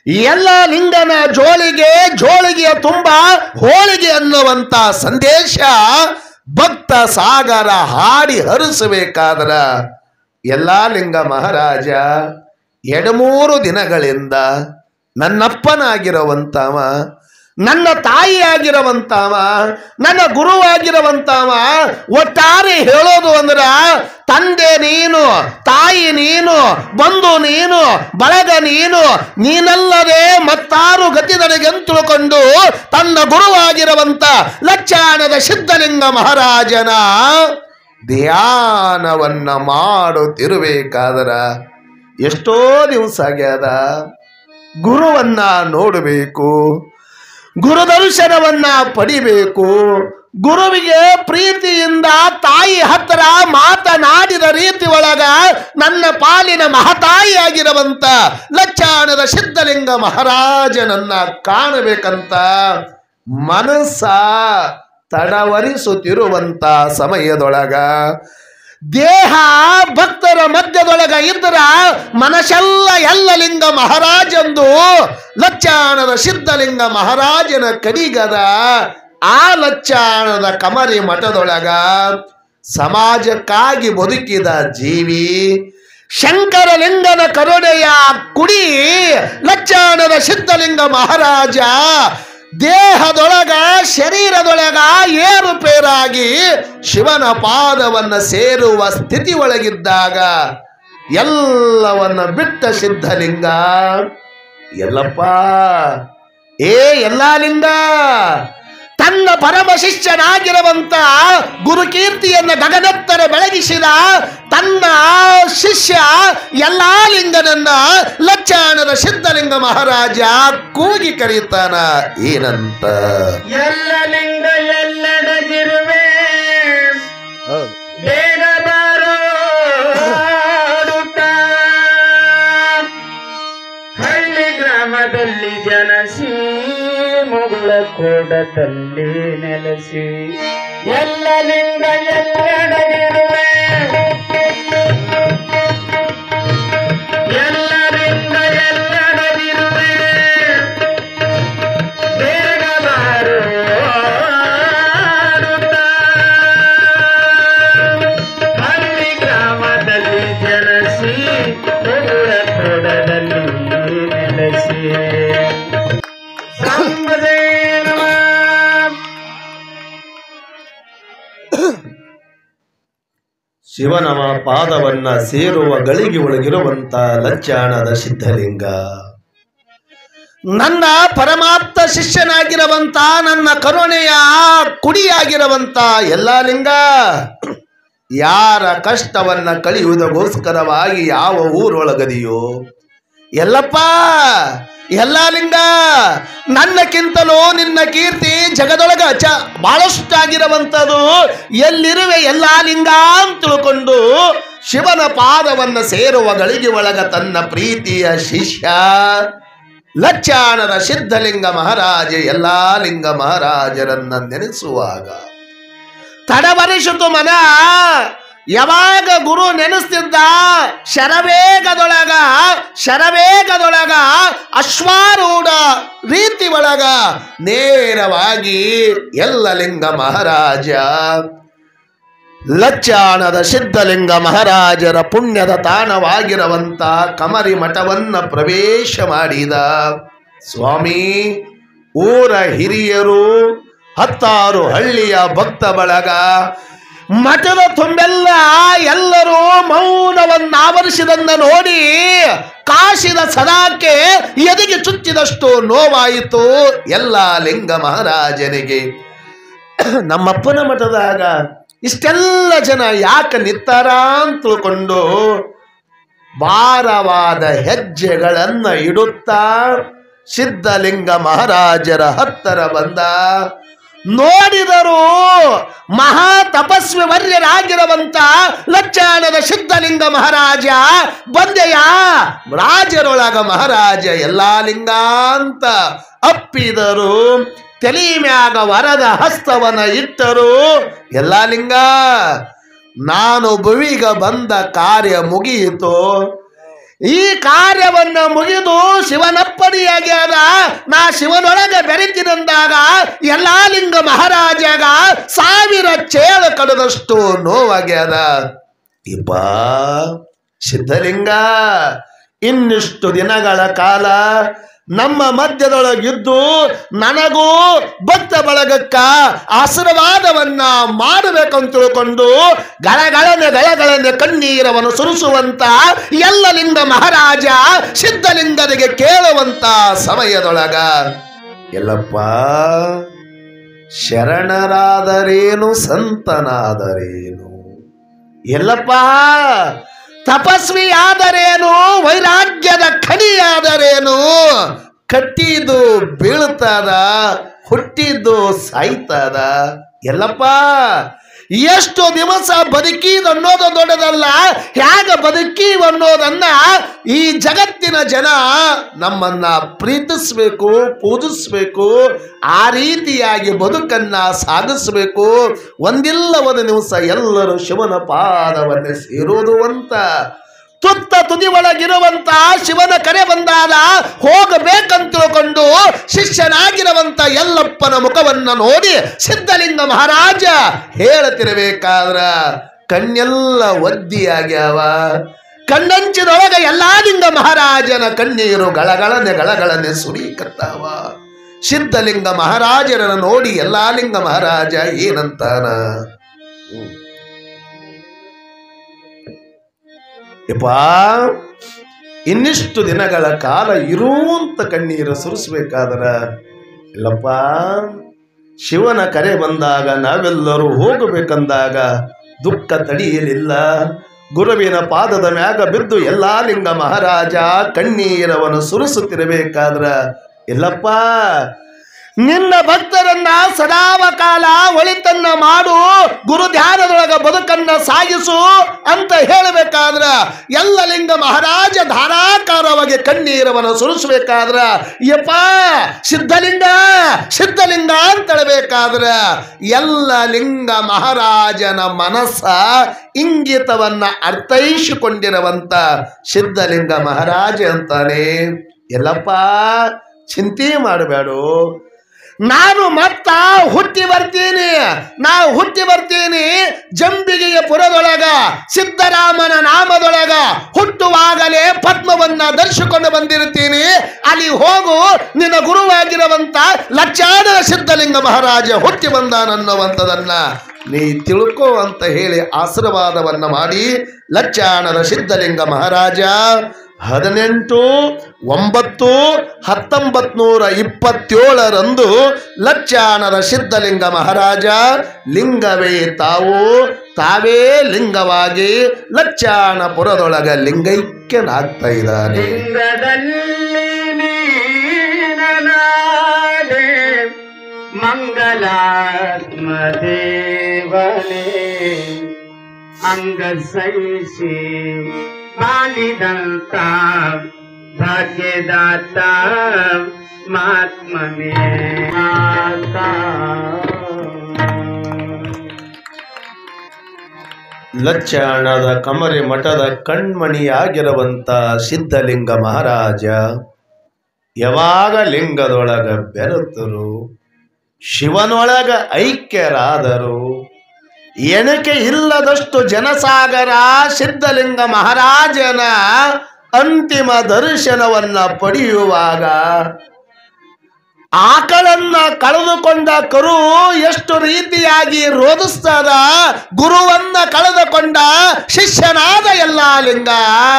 ಎಲ್ಲ ಲಿಂಗನ ಜೋಳಿಗೆಯ ತುಂಬ ಹೋಳಿಗೆ ಅನ್ನುವಂತ ಸಂದೇಶ ಭಕ್ತ ಸಾಗರ ಹಾಡಿ ಹರಿಸಬೇಕಾದ್ರ ಎಲ್ಲ ಲಿಂಗ ಮಹಾರಾಜ 2-3 ದಿನಗಳಿಂದ ನನ್ನಪ್ಪನಾಗಿರುವಂತವ, ನನ್ನ ತಾಯಿಯಾಗಿರುವಂತವ, ನನ್ನ ಗುರುವಾಗಿರುವಂತವ, ಒಟ್ಟಾರೆ ಹೇಳೋದು ಅಂದ್ರ ತಂದೆ ನೀನು, ತಾಯಿ ನೀನು, ಬಂಧು ನೀನು, ಬಳಗ ನೀನಲ್ಲದೆ ಮತ್ತಾರು ಗತಿ ನನಗೆಂದು ತಿಳ್ಕೊಂಡು ತನ್ನ ಗುರುವಾಗಿರುವಂತ ಲಚ್ಚಾಣದ ಸಿದ್ಧಲಿಂಗ ಮಹಾರಾಜನ ಧ್ಯಾನವನ್ನ ಮಾಡುತ್ತಿರಬೇಕಾದರ ಎಷ್ಟೋ ದಿವಸ ಆಗ್ಯಾದ. ಗುರುವನ್ನ ನೋಡಬೇಕು, ಗುರು ದರ್ಶನವನ್ನ ಪಡಿಬೇಕು. ಗುರುವಿಗೆ ಪ್ರೀತಿಯಿಂದ ತಾಯಿ ಹತ್ತಿರ ಮಾತನಾಡಿದ ರೀತಿ ಒಳಗ ನನ್ನ ಪಾಲಿನ ಮಹತಾಯಿಯಾಗಿರುವಂತ ಲಚ್ಚಾಣದ ಸಿದ್ಧಲಿಂಗ ಮಹಾರಾಜನನ್ನ ಕಾಣಬೇಕಂತ ಮನಸ್ಸ ತಡವರಿಸುತ್ತಿರುವಂತ ಸಮಯದೊಳಗ ದೇಹ ಭಕ್ತರ ಮಧ್ಯದೊಳಗ ಇದ್ದರ ಮನಸ್ಸೆಲ್ಲ ಎಲ್ಲ ಲಿಂಗ ಮಹಾರಾಜಂದು ಲಚ್ಚಾಣದ ಸಿದ್ಧಲಿಂಗ ಮಹಾರಾಜನ ಕಡಿಗದ. ಆ ಲಚ್ಚಾಣದ ಕಮರಿ ಮಠದೊಳಗ ಸಮಾಜಕ್ಕಾಗಿ ಬದುಕಿದ ಜೀವಿ ಶಂಕರಲಿಂಗನ ಕರುಣೆಯ ಕುಡಿ ಲಚ್ಚಾಣದ ಸಿದ್ಧಲಿಂಗ ಮಹಾರಾಜ ದೇಹದೊಳಗ ಶರೀರದೊಳಗ ಏರುಪೇರಾಗಿ ಶಿವನ ಪಾದವನ್ನ ಸೇರುವ ಸ್ಥಿತಿ ಒಳಗಿದ್ದಾಗ ಎಲ್ಲವನ್ನ ಬಿಟ್ಟ ಸಿದ್ಧಲಿಂಗ ಎಲ್ಲಪ್ಪ ಎಲ್ಲ ಲಿಂಗ ತನ್ನ ಪರಮ ಶಿಷ್ಯನಾಗಿರುವಂತ ಗುರುಕೀರ್ತಿಯನ್ನು ಗಗನತ್ತರ ಬೆಳಗಿಸಿದ ತನ್ನ ಶಿಷ್ಯ ಎಲ್ಲಾ ಲಿಂಗನನ್ನ ಲಚ್ಚಾಣದ ಸಿದ್ಧಲಿಂಗ ಮಹಾರಾಜ ಕೂಗಿ ಕರೀತಾನ ಏನಂತ? ಎಲ್ಲ ಲಿಂಗ ಎಲ್ಲಡಗಿರುವೆ ಬೇಗ ಬಾರೋ ಹಳ್ಳಿ ಗ್ರಾಮದಲ್ಲಿ ಜನಸಿ ಮುಗುಳ ಕೋಡದಲ್ಲಿ ನೆಲೆಸಿ ಎಲ್ಲ ಲಿಂಗ ಎಲ್ಲಡಗಿರುವೆ ಎಲ್ಲ ಲಿಂಗ ಎಲ್ಲಡಗಿರುವೆ ಬೇಗ ಬಾರೋ ಹಳ್ಳಿ ಗ್ರಾಮದಲ್ಲಿ ಜನಸಿ ಮುಗುಳ ಕೋಡದಲ್ಲಿ ನೆಲೆಸಿ ಶಿವನ ಪಾದವನ್ನ ಸೇರುವ ಗಳಿಗೆ ಒಳಗಿರುವಂತ ಲಚ್ಚಾಣದ ಸಿದ್ಧಲಿಂಗ ನನ್ನ ಪರಮಾತ್ಮ ಶಿಷ್ಯನಾಗಿರುವಂತ ನನ್ನ ಕರುಣೆಯ ಕುಡಿಯಾಗಿರುವಂತ ಎಲ್ಲ ಲಿಂಗ ಯಾರ ಕಷ್ಟವನ್ನ ಕಳೆಯುವುದಕ್ಕೋಸ್ಕರವಾಗಿ ಯಾವ ಊರೊಳಗದಿಯೋ ಎಲ್ಲಪ್ಪ ಎಲ್ಲ ಲಿಂಗ ನನ್ನಕ್ಕಿಂತಲೂ ನಿನ್ನ ಕೀರ್ತಿ ಜಗದೊಳಗ ಬಹಳಷ್ಟಾಗಿರುವಂಥದ್ದು. ಎಲ್ಲಿರುವೆ ಎಲ್ಲ ಲಿಂಗ ಅಂತ ತಿಳ್ಕೊಂಡು ಶಿವನ ಪಾದವನ್ನ ಸೇರುವ ಗಳಿಗೆ ಒಳಗ ತನ್ನ ಪ್ರೀತಿಯ ಶಿಷ್ಯ ಲಚ್ಚಾಣದ ಸಿದ್ಧಲಿಂಗ ಮಹಾರಾಜ ಎಲ್ಲಾ ಲಿಂಗ ಮಹಾರಾಜರನ್ನ ನೆನೆಸುವಾಗ ತಡವರಿಸಿತು ಮನ. ಯಾವಾಗ ಗುರು ನೆನೆಸ್ತಿದ್ದ ಶರವೇಗದೊಳಗ ಅಶ್ವಾರೂಢ ರೀತಿ ಒಳಗ ನೇರವಾಗಿ ಎಲ್ಲ ಲಿಂಗ ಮಹಾರಾಜ ಲಚ್ಚಾಣದ ಸಿದ್ಧಲಿಂಗ ಮಹಾರಾಜರ ಪುಣ್ಯದ ತಾಣವಾಗಿರುವಂತ ಕಮರಿ ಮಠವನ್ನ ಪ್ರವೇಶ ಮಾಡಿದ. ಸ್ವಾಮಿ ಊರ ಹಿರಿಯರು 10 ಹಳ್ಳಿಯ ಭಕ್ತ ಬಳಗ ಮಠದ ತುಂಬೆಲ್ಲ ಎಲ್ಲರೂ ಮೌನವನ್ನಾವರಿಸಿದನ್ನ ನೋಡಿ ಕಾಶಿದ ಸದಾಕ್ಕೆ ಎದೆಗೆ ಚುಚ್ಚಿದಷ್ಟು ನೋವಾಯಿತು ಎಲ್ಲ ಲಿಂಗ ಮಹಾರಾಜನಿಗೆ. ನಮ್ಮಪ್ಪನ ಮಠದಾಗ ಇಷ್ಟೆಲ್ಲ ಜನ ಯಾಕೆ ನಿತ್ತಾರ ಅಂತ ತಿಳ್ಕೊಂಡು ಭಾರವಾದ ಹೆಜ್ಜೆಗಳನ್ನ ಇಡುತ್ತಾ ಸಿದ್ಧಲಿಂಗ ಮಹಾರಾಜರ ಹತ್ತರ ಬಂದ. ನೋಡಿದರು ಮಹಾ ತಪಸ್ವಿ ವರ್ಯರಾಗಿರುವಂತ ಲಚ್ಚಾಣದ ಸಿದ್ಧಲಿಂಗ ಮಹಾರಾಜ ಬಂದೆಯ ರಾಜರೊಳಗ ಮಹಾರಾಜ ಎಲ್ಲಾ ಲಿಂಗ ಅಂತ ಅಪ್ಪಿದರು. ತಲೆ ಮ್ಯಾಗ ವರದ ಹಸ್ತವನ ಇಟ್ಟರು. ಎಲ್ಲಾ ಲಿಂಗ ನಾನು ಭುವಿಗ ಬಂದ ಕಾರ್ಯ ಮುಗಿಯಿತು. ಈ ಕಾರ್ಯವನ್ನ ಮುಗಿದು ಶಿವನಪ್ಪಡಿಯಾಗ್ಯಾದ. ನಾ ಶಿವನೊಳಗೆ ಬೆರೆತಿನಂದಾಗ ಎಲ್ಲಾ ಲಿಂಗ ಮಹಾರಾಜಾಗ 1000 ಚೇಳು ಕಡದಷ್ಟು ನೋವಾಗ್ಯಾದ. ಇಪ್ಪ ಸಿದ್ಧಲಿಂಗ, ಇನ್ನಿಷ್ಟು ದಿನಗಳ ಕಾಲ ನಮ್ಮ ಮಧ್ಯದೊಳಗಿದ್ದು ನನಗೂ ಭಕ್ತ ಬಳಗಕ್ಕ ಆಶೀರ್ವಾದವನ್ನ ಮಾಡಬೇಕಂತ ತಿಳ್ಕೊಂಡು ಗಳಗಳನೆ ಕಣ್ಣೀರವನ್ನು ಸುರಿಸುವಂತ ಎಲ್ಲ ಲಿಂಗ ಮಹಾರಾಜ ಸಿದ್ಧಲಿಂಗನಿಗೆ ಕೇಳುವಂತ ಸಮಯದೊಳಗ, ಎಲ್ಲಪ್ಪ ಶರಣರಾದರೇನು ಸಂತನಾದರೇನು, ಎಲ್ಲಪ್ಪ ತಪಸ್ವಿಯಾದರೇನು ವೈರಾಗ್ಯದ ಖಣಿಯಾದರೇನು, ಕಟ್ಟಿದ್ದು ಬೀಳ್ತದ ಹುಟ್ಟಿದ್ದು ಸಾಯ್ತದ. ಎಲ್ಲಪ್ಪ ಎಷ್ಟು ದಿವಸ ಬದುಕೀದ್ ಅನ್ನೋದು ದೊಡ್ಡದಲ್ಲ, ಹೇಗ ಬದುಕೀವ್ ಅನ್ನೋದನ್ನ ಈ ಜಗತ್ತಿನ ಜನ ನಮ್ಮನ್ನ ಪ್ರೀತಿಸ್ಬೇಕು, ಪೂಜಿಸ್ಬೇಕು, ಆ ರೀತಿಯಾಗಿ ಬದುಕನ್ನ ಸಾಗಿಸ್ಬೇಕು. ಒಂದಿಲ್ಲ ಒಂದು ದಿವಸ ಎಲ್ಲರೂ ಶಿವನ ಪಾದವನ್ನೇ ಸೇರೋದು ಅಂತ ತುತ್ತ ತುದಿ ಒಳಗಿರುವಂತ ಶಿವನ ಕರೆ ಬಂದಾಗ ಹೋಗಬೇಕಂತ ತಿಳ್ಕೊಂಡು ಶಿಷ್ಯನಾಗಿರುವಂತ ಯಲ್ಲಪ್ಪನ ಮುಖವನ್ನ ನೋಡಿ ಸಿದ್ಧಲಿಂಗ ಮಹಾರಾಜ ಹೇಳ್ತಿರಬೇಕಾದ್ರ ಕಣ್ಣೆಲ್ಲ ಒದ್ದಿಯಾಗ್ಯಾವ. ಕಣ್ಣಂಚಿನೊಳಗ ಎಲ್ಲಾ ಲಿಂಗ ಮಹಾರಾಜನ ಕಣ್ಣೀರು ಗಳಗಳನೆ ಸುರಿಕತ್ತಾವ. ಸಿದ್ಧಲಿಂಗ ಮಹಾರಾಜರನ್ನ ನೋಡಿ ಎಲ್ಲಾ ಲಿಂಗ ಮಹಾರಾಜ ಏನಂತಾನ, ಯಪ್ಪ ಇನ್ನಿಷ್ಟು ದಿನಗಳ ಕಾಲ ಇರುವಂತ ಕಣ್ಣೀರು ಸುರಿಸ್ಬೇಕಾದ್ರ, ಇಲ್ಲಪ್ಪ ಶಿವನ ಕರೆ ಬಂದಾಗ ನಾವೆಲ್ಲರೂ ಹೋಗಬೇಕಂದಾಗ ದುಃಖ ತಡೆಯಲಿಲ್ಲ. ಗುರುವಿನ ಪಾದದ ಮ್ಯಾಗ ಬಿದ್ದು ಎಲ್ಲಾ ಲಿಂಗ ಮಹಾರಾಜ ಕಣ್ಣೀರವನ್ನು ಸುರಿಸುತ್ತಿರಬೇಕಾದ್ರ, ಇಲ್ಲಪ್ಪ ನಿನ್ನ ಭಕ್ತರನ್ನ ಸದಾವ ಕಾಲ ಒಳಿತನ್ನ ಮಾಡು, ಗುರು ಧ್ಯಾನದೊಳಗ ಬದುಕನ್ನ ಸಾಗಿಸು ಅಂತ ಹೇಳಬೇಕಾದ್ರ ಎಲ್ಲ ಲಿಂಗ ಮಹಾರಾಜ ಧಾರಾಕಾರವಾಗಿ ಕಣ್ಣೀರವನ್ನು ಸುರಿಸಬೇಕಾದ್ರ, ಯಪ್ಪ ಸಿದ್ಧಲಿಂಗ ಸಿದ್ಧಲಿಂಗ ಅಂತ ಹೇಳಬೇಕಾದ್ರ ಎಲ್ಲ ಲಿಂಗ ಮಹಾರಾಜನ ಮನಸ್ಸ ಇಂಗಿತವನ್ನ ಅರ್ಥೈಸಿಕೊಂಡಿರುವಂತ ಸಿದ್ಧಲಿಂಗ ಮಹಾರಾಜ ಅಂತಾನೆ, ಎಲ್ಲಪ್ಪ ಚಿಂತೆ ಮಾಡಬೇಡು, ನಾನು ಮತ್ತ ಹುಟ್ಟಿ ಬರ್ತೀನಿ ಜಂಬಿಗೆಯ ಪುರದೊಳಗ ಸಿದ್ದರಾಮನ ನಾಮದೊಳಗ ಹುಟ್ಟುವಾಗಲೇ ಪದ್ಮವನ್ನ ಧರಿಸಿಕೊಂಡು ಬಂದಿರ್ತೀನಿ. ಅಲ್ಲಿ ಹೋಗು, ನಿನ್ನ ಗುರುವಾಗಿರುವಂತ ಲಕ್ಷಾಣದ ಸಿದ್ಧಲಿಂಗ ಮಹಾರಾಜ ಹುಟ್ಟಿ ಬಂದಾನನ್ನುವಂಥದನ್ನ ನೀ ತಿಳ್ಕೋ ಅಂತ ಹೇಳಿ ಆಶೀರ್ವಾದವನ್ನ ಮಾಡಿ ಲಕ್ಷಾಣದ ಸಿದ್ಧಲಿಂಗ ಮಹಾರಾಜ 18/9/1927 ಲಕ್ಷಾಣದ ಸಿದ್ಧಲಿಂಗ ಮಹಾರಾಜ ಲಿಂಗವೇ ತಾವೇ ಲಿಂಗವಾಗಿ ಲಕ್ಷಾಣಪುರದೊಳಗ ಲಿಂಗೈಕ್ಯನಾಗ್ತಾ ಇದ್ದಾನೆ. ಮಂಗಲಾತ್ಮ ದೇವನೇ ಅಂಗ ಸಹಿಸಿ ಬಾಲಿದಂತ ಭಾಗ್ಯದಾತ ಮಾತ್ಮನೇ ಲಕ್ಷಾಣದ ಕಮರಿ ಮಠದ ಕಣ್ಮಣಿಯಾಗಿರುವಂತ ಸಿದ್ಧಲಿಂಗ ಮಹಾರಾಜ ಯಾವಾಗ ಲಿಂಗದೊಳಗ ಬೆರೆತರು, ಶಿವನೊಳಗ ಐಕ್ಯರಾದರು. ಎಣಿಕೆ ಇಲ್ಲದಷ್ಟು ಜನಸಾಗರ ಸಿದ್ಧಲಿಂಗ ಮಹಾರಾಜನ ಅಂತಿಮ ದರ್ಶನವನ್ನ ಪಡೆಯುವಾಗ ಆಕಳನ್ನ ಕಳೆದುಕೊಂಡ ಕರು ಎಷ್ಟು ರೀತಿಯಾಗಿ ರೋಧಿಸ್ತದ, ಗುರುವನ್ನ ಕಳೆದುಕೊಂಡ ಶಿಷ್ಯನಾದ ಎಲ್ಲ ಲಿಂಗ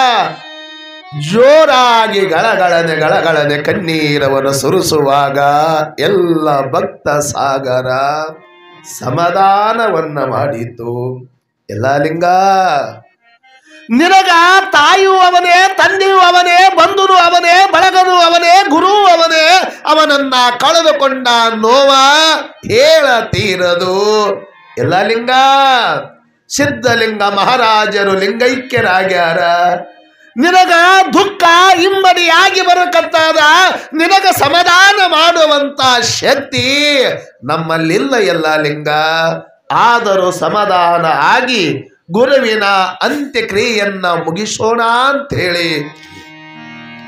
ಜೋರಾಗಿ ಗಳಗಳನೆ ಕಣ್ಣೀರವನ್ನು ಸುರಿಸುವಾಗ ಎಲ್ಲ ಭಕ್ತ ಸಾಗರ ಸಮಾಧಾನವನ್ನ ಮಾಡಿತು. ಎಲ್ಲ ಲಿಂಗ ನಿನಗ ತಾಯಿಯೂ ಅವನೇ, ತಂದೆಯೂ ಅವನೇ, ಬಂಧುನು ಅವನೇ, ಬಳಗನು ಅವನೇ, ಗುರು ಅವನೇ. ಅವನನ್ನ ಕಳೆದುಕೊಂಡ ನೋವ ಹೇಳ ತೀರದು. ಎಲ್ಲ ಲಿಂಗ ಸಿದ್ಧಲಿಂಗ ಮಹಾರಾಜರು ಲಿಂಗೈಕ್ಯರಾಗ್ಯಾರ. ನಿನಗ ದುಃಖ ಇಮ್ಮಡಿಯಾಗಿ ಬರಕತ್ತಾದ, ನಿನಗ ಸಮಾಧಾನ ಮಾಡುವಂತ ಶಕ್ತಿ ನಮ್ಮಲ್ಲಿಲ್ಲ ಎಲ್ಲ ಲಿಂಗ. ಆದರೂ ಸಮಾಧಾನ ಆಗಿ ಗುರುವಿನ ಅಂತ್ಯಕ್ರಿಯೆಯನ್ನ ಮುಗಿಸೋಣ ಅಂತ ಹೇಳಿ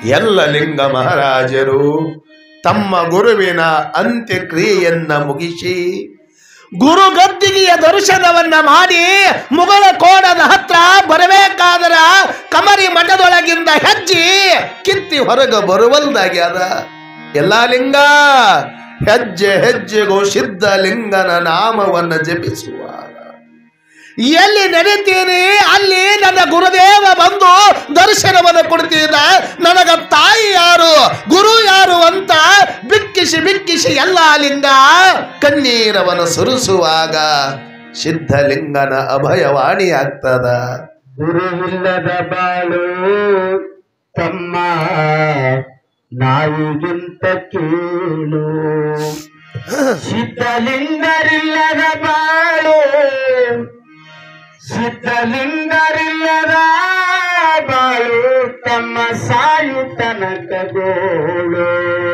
ಎಲ್ಲ ಲಿಂಗ ಮಹಾರಾಜರು ತಮ್ಮ ಗುರುವಿನ ಅಂತ್ಯಕ್ರಿಯೆಯನ್ನ ಮುಗಿಸಿ ಗುರು ಗದ್ದಿಗೆಯ ದರ್ಶನವನ್ನ ಮಾಡಿ ಮುಗಳ ಕೋಣದ ಹತ್ರ ಬರಬೇಕಾದರ ಕಮರಿ ಮಠದೊಳಗಿಂದ ಹೆಜ್ಜಿ ಕಿತ್ತಿ ಹೊರಗೆ ಬರುವಲ್ದಾಗ್ಯಾದ. ಎಲ್ಲ ಲಿಂಗ ಹೆಜ್ಜೆ ಹೆಜ್ಜೆಗೂ ಸಿದ್ಧ ಲಿಂಗನ ನಾಮವನ್ನು ಜಪಿಸುವಾಗ ಎಲ್ಲಿ ನಡೀತೀನಿ ಅಲ್ಲಿ ನನ್ನ ಗುರುದೇವ ಬಂದು ದರ್ಶನವನ್ನು ಕೊಡ್ತಿದ್ದ. ನನಗ ತಾಯಿ ಯಾರು ಗುರು ಯಾರು ಅಂತ ಬಿಕ್ಕಿಸಿ ಬಿಕ್ಕಿಸಿ ಎಲ್ಲ ಲಿಂಗ ಕಣ್ಣೀರವನ್ನು ಸುರಿಸುವಾಗ ಸಿದ್ಧಲಿಂಗನ ಅಭಯವಾಣಿ ಆಗ್ತದ. ಗುರುವಿಲ್ಲದ ಬಾಳು ತಮ್ಮ ನಾಯಿಗಿಂತ ಕೀಳು, ಸಿದ್ಧಲಿಂಗರಿಲ್ಲದ ಬಾಳು ಸಿದ್ಧಲಿಂಗರಿಲ್ಲದ ಬಾಳು ತಮ್ಮ ಸಾಯು ತನಕ ಗೋಳು.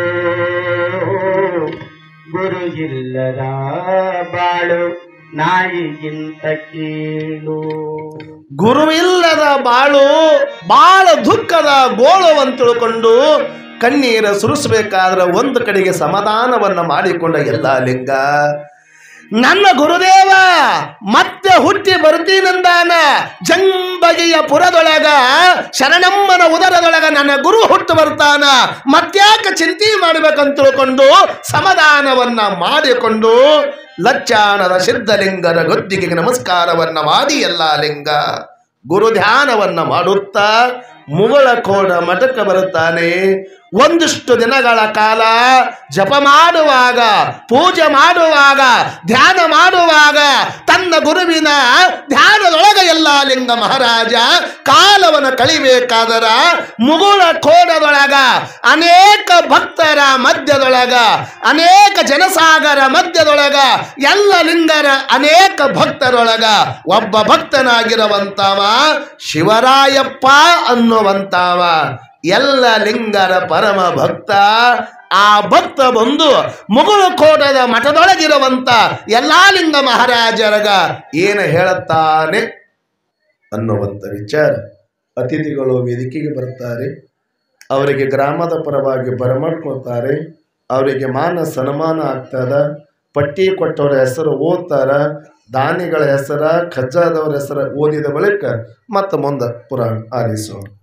ಗುರು ಇಲ್ಲದ ಬಾಳು ನಾಯಿಗಿಂತ ಕೀಳು. ಗುರುವಿಲ್ಲದ ಬಾಳು ಬಾಳ ದುಃಖದ ಗೋಳು ಅಂತ ತಿಳ್ಕೊಂಡು ಕಣ್ಣೀರ ಸುರಿಸಬೇಕಾದ್ರೆ ಒಂದು ಕಡೆಗೆ ಸಮಾಧಾನವನ್ನ ಮಾಡಿಕೊಂಡ ಎಲ್ಲ ಲಿಂಗ ನನ್ನ ಗುರುದೇವ ಮತ್ತೆ ಹುಟ್ಟಿ ಬರ್ತೀನಂದಾನ. ಜಂಬಗಿಯ ಪುರದೊಳಗ ಶರಣಮ್ಮನ ಉದರದೊಳಗ ನನ್ನ ಗುರು ಹುಟ್ಟು ಬರ್ತಾನ, ಮತ್ತ್ಯಾಕೆ ಚಿಂತೆ ಮಾಡ್ಬೇಕಂತ ತಿಳ್ಕೊಂಡು ಸಮಾಧಾನವನ್ನ ಮಾಡಿಕೊಂಡು ಲಚ್ಚಾಣದ ಸಿದ್ಧಲಿಂಗನ ಗದ್ದಿಗೆಗೆ ನಮಸ್ಕಾರವನ್ನ ಮಾಡಿ ಎಲ್ಲ ಲಿಂಗ ಗುರು ಧ್ಯಾನವನ್ನ ಮಾಡುತ್ತಾ ಮುಗಳ ಕೋಣ ಮಠಕ್ಕೆ ಬರುತ್ತಾನೆ. ಒಂದಿಷ್ಟು ದಿನಗಳ ಕಾಲ ಜಪ ಮಾಡುವಾಗ ಪೂಜೆ ಮಾಡುವಾಗ ಧ್ಯಾನ ಮಾಡುವಾಗ ತನ್ನ ಗುರುವಿನ ಧ್ಯಾನದೊಳಗ ಎಲ್ಲ ಲಿಂಗ ಮಹಾರಾಜ ಕಾಲವನ್ನು ಕಳಿಬೇಕಾದರ ಮುಗುಳ ಕೋಣದೊಳಗ ಅನೇಕ ಭಕ್ತರ ಮಧ್ಯದೊಳಗ ಅನೇಕ ಜನಸಾಗರ ಮಧ್ಯದೊಳಗ ಎಲ್ಲ ಲಿಂಗರ ಅನೇಕ ಭಕ್ತರೊಳಗ ಒಬ್ಬ ಭಕ್ತನಾಗಿರುವಂತವ ಶಿವರಾಯಪ್ಪ ಅನ್ನುವಂತವ ಎಲ್ಲ ಲಿಂಗರ ಪರಮ ಭಕ್ತ. ಆ ಭಕ್ತ ಬಂದು ಮುಗುಳು ಕೋಟದ ಮಠದೊಳಗಿರುವಂತ ಎಲ್ಲಾ ಲಿಂಗ ಮಹಾರಾಜರಗ ಏನು ಹೇಳುತ್ತಾನೆ ಅನ್ನುವಂಥ ವಿಚಾರ ಅತಿಥಿಗಳು ವೇದಿಕೆಗೆ ಬರ್ತಾರೆ. ಅವರಿಗೆ ಗ್ರಾಮದ ಪರವಾಗಿ ಬರಮಾಡ್ಕೊಳ್ತಾರೆ. ಅವರಿಗೆ ಮಾನ ಸನ್ಮಾನ ಆಗ್ತದ. ಪಟ್ಟಿ ಕೊಟ್ಟವರ ಹೆಸರು ಓದ್ತಾರ. ದಾನಿಗಳ ಹೆಸರ ಖಜ್ಜಾದವರ ಹೆಸರು ಓದಿದ ಬಳಿಕ ಮತ್ತೆ ಮುಂದೆ ಪುರಾಣ ಆಲಿಸೋಣ.